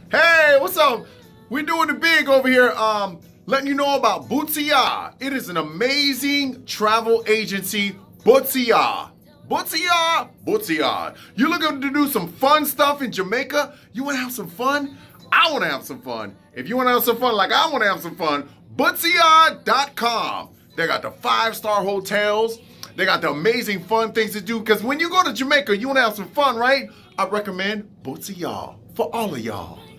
Hey, what's up? We're doing the big over here, letting you know about Butsiyah. It is an amazing travel agency, Butsiyah. Butsiyah, Butsiyah. You looking to do some fun stuff in Jamaica? You want to have some fun? I want to have some fun. If you want to have some fun like I want to have some fun, Butsiyah.com. They got the 5-star hotels. They got the amazing fun things to do. Because when you go to Jamaica, you want to have some fun, right? I recommend Butsiyah for all of y'all.